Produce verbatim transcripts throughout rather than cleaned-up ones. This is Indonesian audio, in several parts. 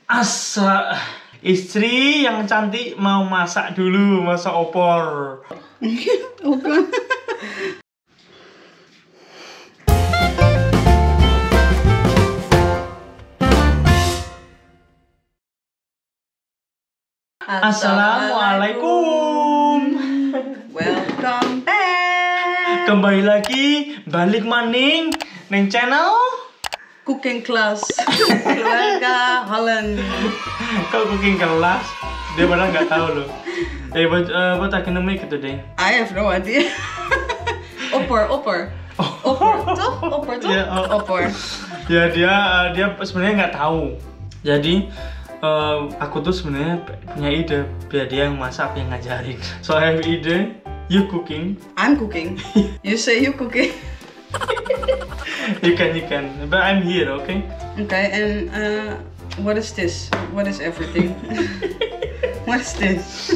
Asa istri yang cantik mau masak dulu, masak opor. Open. Assalamualaikum. Welcome back. Kembali lagi balik maning neng channel Cooking class keluarga Holland. Kau cooking kelas, dia padahal nggak tahu loh. Eh, what, uh, what I can make today? I have no idea. Opor, opor, opor, toh, opor, toh, Yeah, oh. opor. Ya dia uh, dia sebenarnya nggak tahu. Jadi uh, aku tuh sebenarnya punya ide biar dia yang masak, yang ngajarin. So I have ide, you cooking. I'm cooking. You say you cooking. You can, you can. But I'm here, okay? Okay, and uh, what is this? What is everything? What is this?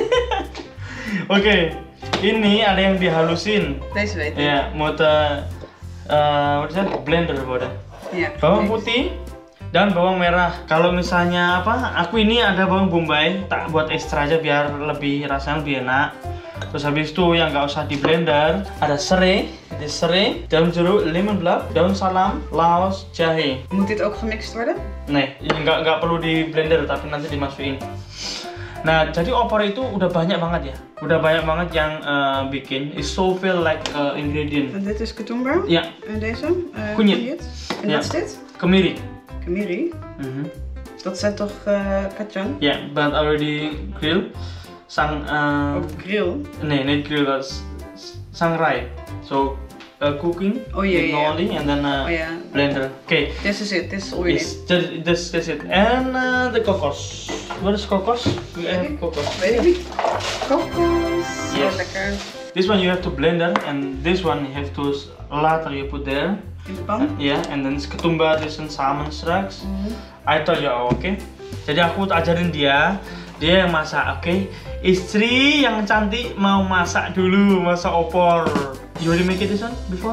Oke, okay. Ini ada yang dihalusin. Deze weet ik. Ya, mau te, uh, what is that? Blender boleh. Ya. Bawang putih dan bawang merah. Kalau misalnya apa? Aku ini ada bawang bombay, tak buat ekstra aja biar lebih rasanya lebih enak. Terus habis itu yang nggak usah di blender, ada serai, di serai, daun jeruk, lemon blab, daun salam, laos, jahe. Moet dit ook gemixt worden? Nih, ini nggak nggak perlu di blender tapi nanti dimasukin. Nah, jadi opor itu udah banyak banget ya, udah banyak banget yang uh, bikin. It's so feel like uh, ingredient. En dit is katoenbar? Ja. En deze? Uh, Kunyit. En Ja. wat is dit? Kemiri. Kemiri. Mhm. Dat zijn toch uh, kacang? Yeah, but already grill. Sang uh, Of grill? nee, niet grill, dat is sangrai. So uh, cooking, Oh, yeah, with yeah. noli, and then uh, Oh yeah. blender. Okay. This is it. This is all you Yes, this, this, this is it. And uh, the kokos. What is kokos? We have kokos. Weet ik niet. Kokos. Yes. Oh, lekker. This one you have to blender, and this one you have to s- later you put there. In de pan? Yeah, and then ketumbar this and samen straks. Mhm. I told you, oke. Okay? Jadi aku ajarin dia, dia yang masak, oke? Okay? Istri yang cantik mau masak dulu, masak opor. You already make it this one before?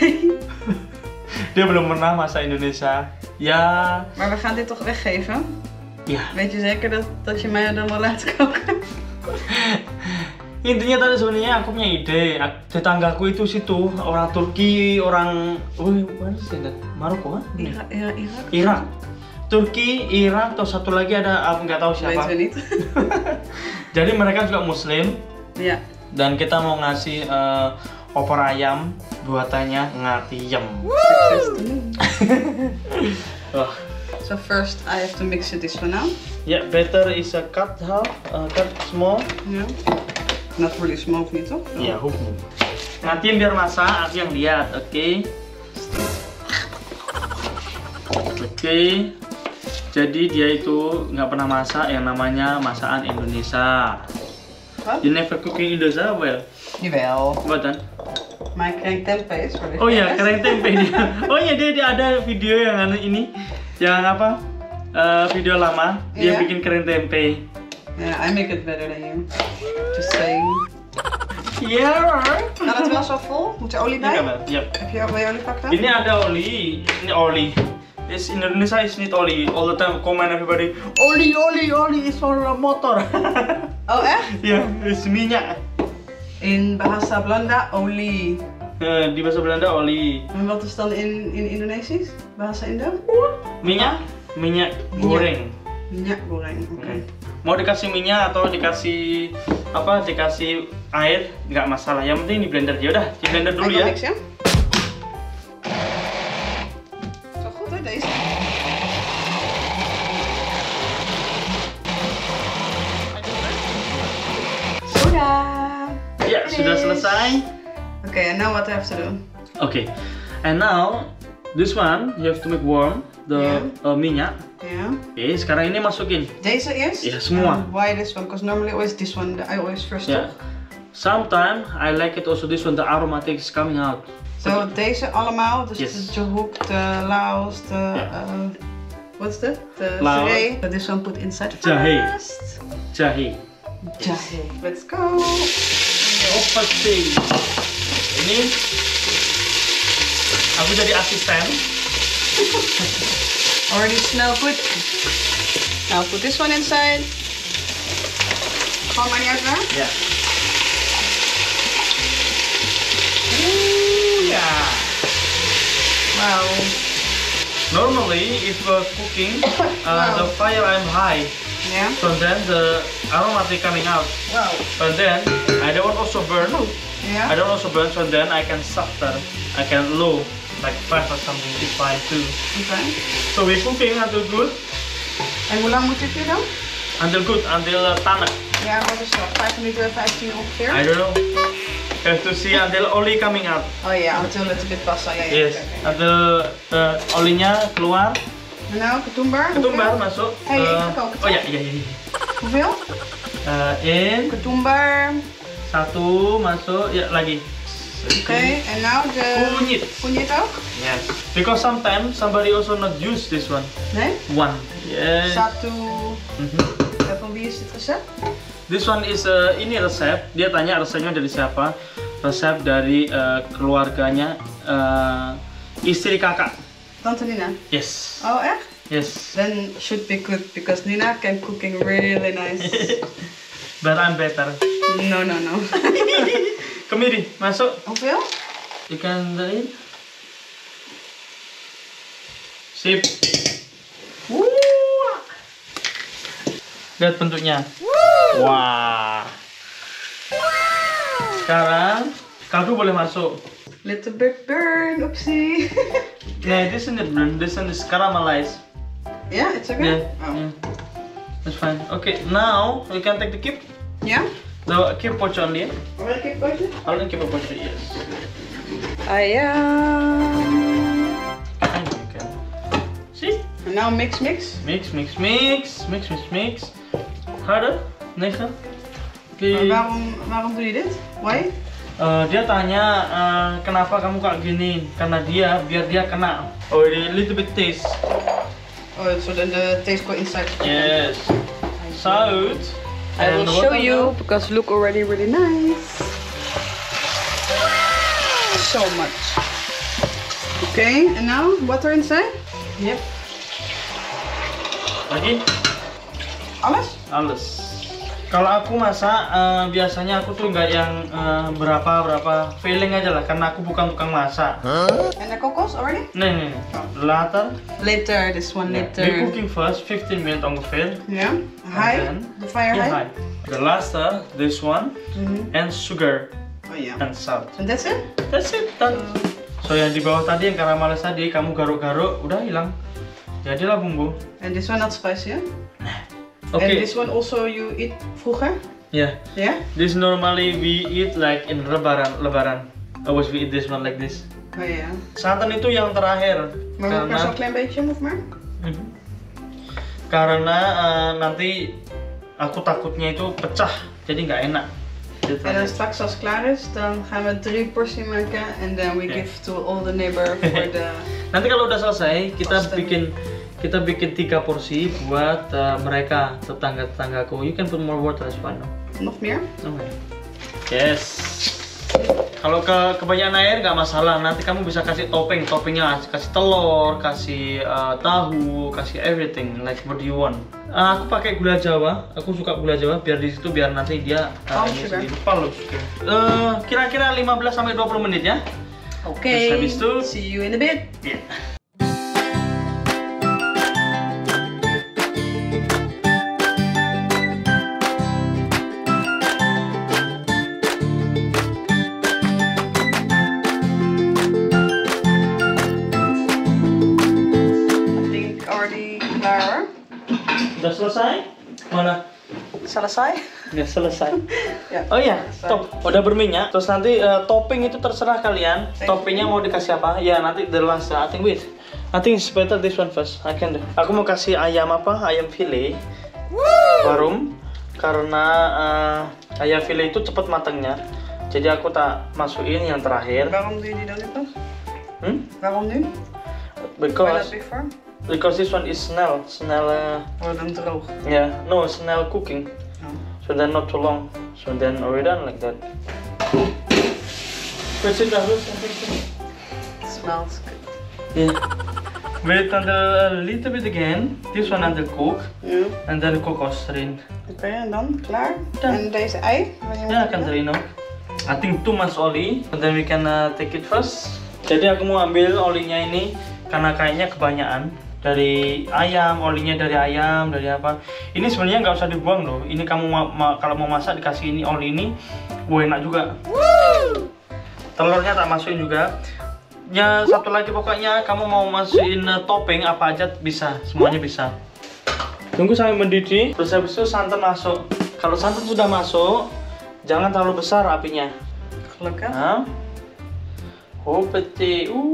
Dia belum pernah masak Indonesia. Ya, Maar we gaan dit toch weggeven? ya. Weet je zeker dat, dat je mij dan wil laten koken? Intinya tadi sebenarnya aku punya ide. Tetanggaku itu situ orang Turki, orang, wih, mana sih that? Maroko kan? Irak, Irak, Irak. Irak, Turki, Irak, atau satu lagi ada aku nggak tahu siapa. Weten we niet. Jadi mereka juga Muslim. Ja. Dan kita mau ngasih uh, opor ayam buatannya ngatiem. Succes te doen. Oh. So first I have to mix it this one now. Ya, yeah, better is a cut half, uh, cut small. Ja. Not really smoke niet toch? Ya, hukum. Ngatiem biar masak, aku yang lihat, oke? Okay? Oke. Okay. Jadi dia itu nggak pernah masak yang namanya masakan Indonesia. Wat? You never cooking Indonesia well? Jawel. What dan? My kring tempe is voor de Oh iya, keren tempe dia. Oh iya, dia, dia ada video yang anu ini, yang apa? Uh, video lama, dia Iya? bikin keren tempe. Ja, I make it better than you. Just saying. Iya. Gaat het wel zo vol? Moet er olie Ini bij? kan, yep. Heb je wil je olie pakken? Ini ada oli, ini oli. Is Indonesia is niet oli. All the time comment everybody, oli, oli, oli is for a motor. Oh echt? Ya, is minyak. In bahasa Belanda olie. Eh, di bahasa Belanda oli. En wat is dan in, in Indonesisch? Bahasa Indo? Minyak, minyak goreng. Minyak goreng. Oke. Hmm. Mau dikasih minyak atau dikasih apa? Dikasih air nggak masalah. Yang penting di blender ya udah, di blender dulu Ik wil ya. niks, ja? Zo goed hè, deze? Sudah. Ya, sudah Finish. selesai. Okay, and now what I have to do? Okay, and now this one you have to make warm the uh, minyak. Yeah. Oke, sekarang ini masukin. Deze eerst? Ja, semua. Um, why this one? Because normally always this one. I always first Ya. toch? Sometimes I like it also this one, the aromatic is coming out. So deze allemaal, dus Yes. de Jahuk, de Laos, de... Ja. Uh, what's that? The Laos. Serai. So this one put inside Jahe. first. Jahe. Jahe. Let's go. Opening. Ini aku jadi asisten. Already smell good. Now put this one inside. Gewoon maar niet uitgaan? Ja. Oeh, ja. Wow. Normally, if we're cooking, uh, Wow. the fire I'm high, Yeah. so then the aromatic coming out. Wow. But then I don't want also burn. I Yeah. don't also burn, so then I can softer. I can low, like five or something. It's fine too. Okay. So we're cooking until good, En hoe lang moet dit weer dan? until good, until uh, tanak. Ja, wat is dat? vijf minuten, vijftien ongeveer? I don't know. You have to see until olie coming out. Oh ja, until it's a bit pasta. Ja, ja. Yes. oké, oké. Until uh, olinya keluar. En nou, ketumbar. Ketumbar hoeveel? masuk. Hey, uh, ik ook oh ya, iya, iya. iya. Hoeveel? Uh, in Ketumbar. satu masuk, ya lagi. Oké, en nou de... Kunyit. Kunyit ook? Yes. Because sometimes somebody also not use this one. Nee? One. Yes. Satu. Mhm. En van wie is dit recept? This one is uh, ini resep. Dia tanya resepnya dari siapa? Resep dari uh, keluarganya uh, istri kakak. Tante Nina. Yes. Oh echt? Yes. Then should be good because Nina can cooking really nice. But I'm better. No, no, no. Kemiri, masuk. Hoeveel? Ikan dari. Sip. Wuh. Lihat bentuknya. Wah. Sekarang kaldu boleh masuk. Little bit burn, oopsie. Nah, this isn't burn. This one is caramelized. Yeah, it's okay? Yeah. Oh. yeah. That's fine. Okay, now we can take the kip. Yeah? The kip poach only. Yeah? Wil ik even potje? Only kip poach, yes. Ayam. And you can see. En nou mix, mix. Mix, mix, mix, mix, mix, mix. Harder, negen. Maar waarom, waarom doe je dit? Why? Uh, dia tanya uh, kenapa kamu kayak gini? Karena dia biar dia kena. Oh, a little bit taste. Oh, so then the taste go inside. Yes. Salt. I will And show water. you because look already really nice. So much. Okay, and now water inside? Yep. Lagi? Alles? Alles. Kalau aku masak uh, biasanya aku tuh nggak yang uh, berapa berapa feeling aja lah karena aku bukan tukang masak. And the kokos already? Nih nih. nih. Later. Later, this one Yeah. later. We cooking first fifteen minutes ongeveer. Yeah. High? then- The fire Yeah, high? high. The later, this one Mhm. and sugar Oh yeah. and salt. And that's it? That's it, done. So yang di bawah tadi yang karamelis tadi kamu garuk-garuk udah hilang. Jadilah bumbu. And this one not spicy, yeah? Oke. And this one also you eat vroeger? Yeah. Yeah? This normally we eat like in lebaran, lebaran. Always we eat this one like this. Oh yeah. Santan itu yang terakhir. Maar we karena zo'n klein beetje, moet maar. Mhm. Karena eh, nanti aku takutnya itu pecah, jadi nggak enak. Dit En dan terakhir. straks als het klaar is, dan gaan we drie portie maken en then we Oké. give to all the neighbor for the... Nanti kalau udah selesai kita Pasta. bikin kita bikin tiga porsi buat eh, mereka tetangga-tetanggaku. You can put more water as well. No? Nog meer? Okay. Yes. Kalau ke kebanyakan air nggak masalah. Nanti kamu bisa kasih topping, toppingnya kasih telur, kasih eh, tahu, kasih everything like what do you want. Eh, aku pakai gula Jawa. Aku suka gula Jawa biar di situ biar nanti dia eh, Palm ini sugar. sendiri. Palm sugar. Eh, kira-kira lima belas sampai dua puluh menit ya. Oké, Dus habis itu- see you in a bit. Iya. I think already klaar. Udah selesai? Mana? Selesai? Udah selesai. Ja. Oh iya, Selesai. top. Udah berminyak. Terus nanti eh, topping itu terserah kalian. Thank Toppingnya mau dikasih apa? Ya nanti the last. I think wait. I think it's better this one first. I can do. Aku mau kasih ayam apa? Ayam fillet. Barum. Karena eh, ayam fillet itu cepat matangnya. Jadi aku tak masukin yang terakhir. Waarom doe je die dan niet pas? Hmm? Waarom nu? Why not Because before? because this one is snel, snel. Uh, Oh, dan droog. yeah, no, snel cooking. Oh. So then not too long. So then already done like that. Put it down. Smells good. Yeah. Wait until a little bit again. This one until cook. Ja. And then kokos erin. Oké, en dan klaar. Dan. En deze ei? Wanneer Ya, moet je akan doen? erin ook. I think too much oli. And then we can uh, take it first. Jadi aku mau ambil olinya ini karena kayaknya kebanyakan. Dari ayam, olinya dari ayam, dari apa. Ini sebenarnya nggak usah dibuang loh. Ini kamu ma ma kalau mau masak dikasih ini oli ini, wah enak juga. Woo! Telurnya tak masukin juga. Ya satu lagi pokoknya kamu mau masukin uh, topping apa aja bisa, semuanya bisa. Tunggu sampai mendidih, terus habis itu santan masuk. Kalau santan sudah masuk, jangan terlalu besar apinya. Gelukkig. Nah, hoppatee. Oeh.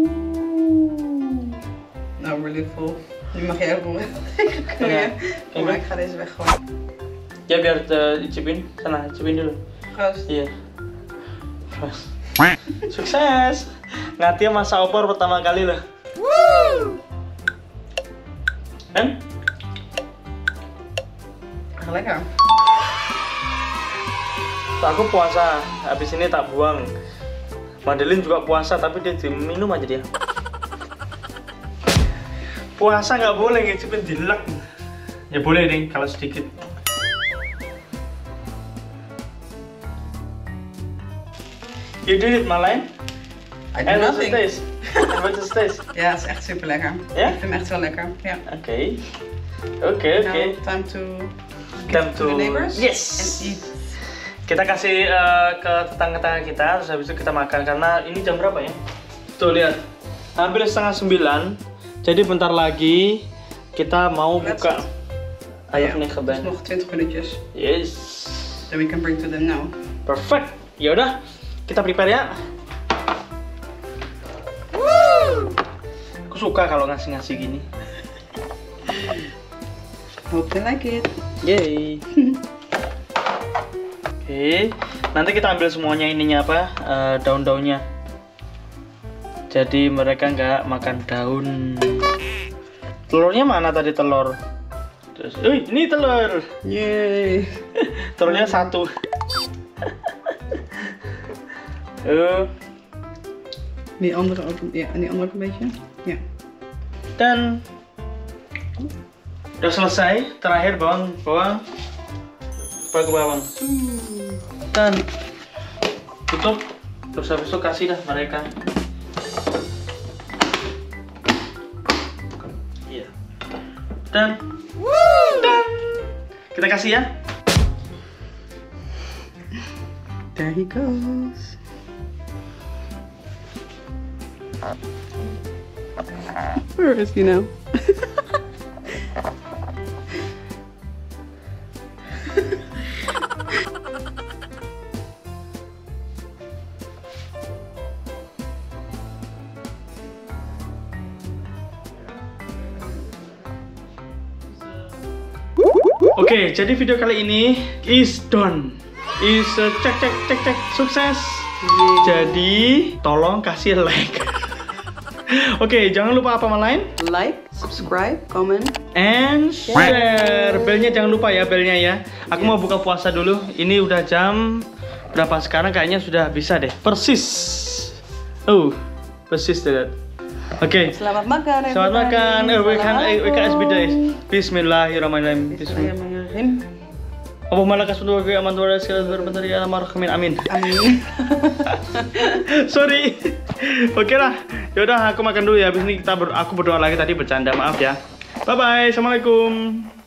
Nou, really full. Nu mag jij ook kun Ja. je. Kom maar, ik ga deze weggooien. Ya biar uh, icipin, sana icipin dulu. Proost. Iya. Terus. Sukses. Ngatia masak opor pertama kali loh. Woo! Kan? Lekker. Aku puasa, habis ini tak buang. Madeline juga puasa, tapi dia diminum aja dia. Puasa nggak boleh ngicipin dilek. Ya boleh nih kalau sedikit. You did it, Marlijn? I do En wat is nothing. deze? En wat is deze? Ja, het is echt super lekker. Ja? Ik vind hem echt wel lekker. Ja. Oké. Oke, oke. Now, time to give Time to the to- neighbors. Yes. And eat. Kita kasih uh, ke tetangga-tetangga kita, terus habis itu kita makan karena ini jam berapa ya? Tuh lihat, hampir setengah sembilan. Jadi bentar lagi kita mau Let's buka Ja, ayam nih dus keben. nog twintig minuutjes. Yes, Then we can bring to them now. perfect. Ya udah, kita prepare ya. Aku suka kalau ngasih-ngasih gini. Hope they like it. Yeay. Oke, nanti kita ambil semuanya ininya apa, eh, daun-daunnya. Jadi mereka nggak makan daun. Telurnya mana tadi telur? Terus, wih, ini telur. Yay. Telurnya satu. Eh, Die andere ook. Ja, en die andere ook een beetje. Ja. dan udah selesai. Terakhir bawang, bawang, pakai bawang. Dan tutup. Terus habis itu kasih dah mereka. Iya. Dan, dan kita kasih ya. There he goes. Where is he now? Oke, jadi video kali ini is done. Is uh, cek cek cek cek sukses. Jadi tolong kasih like. Oke, jangan lupa apa lain? Like, subscribe, comment. And share. Belnya jangan lupa ya, belnya ya. Aku mau buka puasa dulu. Ini udah jam berapa sekarang? Kayaknya sudah bisa deh. Persis. Oh, persis deh. Oke. Selamat makan. Selamat makan. Eh, we can we can S B D. Assalamualaikum. Bismillahirrahmanirrahim. Bismillah. Bismillahirrahmanirrahim. Apa malah kasih ke aman tuh segala berbentar ya amin amin. Amin. Sorry. Oke lah. Yaudah aku makan dulu ya. Habis ini kita ber aku berdoa lagi tadi bercanda. Maaf ya. Bye bye. Assalamualaikum.